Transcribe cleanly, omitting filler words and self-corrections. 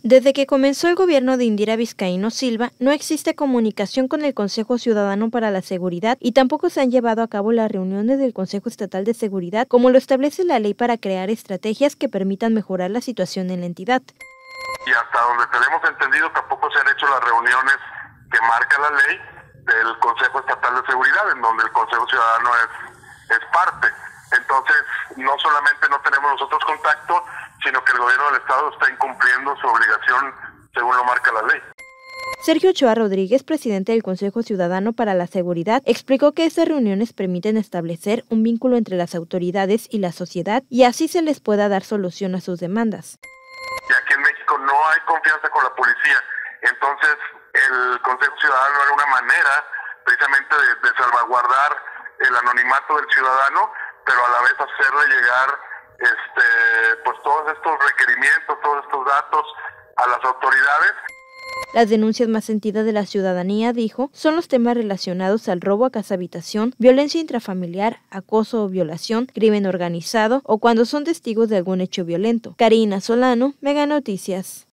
Desde que comenzó el gobierno de Indira Vizcaíno Silva, no existe comunicación con el Consejo Ciudadano para la Seguridad y tampoco se han llevado a cabo las reuniones del Consejo Estatal de Seguridad, como lo establece la ley para crear estrategias que permitan mejorar la situación en la entidad. Y hasta donde tenemos entendido, tampoco se han hecho las reuniones que marca la ley del Consejo Estatal de Seguridad, en donde el Consejo Ciudadano es parte. Entonces, no solamente no tenemos nosotros contacto, sino que el gobierno del Estado está incumpliendo su obligación según lo marca la ley. Sergio Ochoa Rodríguez, presidente del Consejo Ciudadano para la Seguridad, explicó que estas reuniones permiten establecer un vínculo entre las autoridades y la sociedad y así se les pueda dar solución a sus demandas. Y aquí en México no hay confianza con la policía, entonces el Consejo Ciudadano era una manera precisamente de salvaguardar el anonimato del ciudadano, pero a la vez hacerle llegar pues todos estos requerimientos, todos estos datos a las autoridades. Las denuncias más sentidas de la ciudadanía, dijo, son los temas relacionados al robo a casa-habitación, violencia intrafamiliar, acoso o violación, crimen organizado o cuando son testigos de algún hecho violento. Karina Solano, Mega Noticias.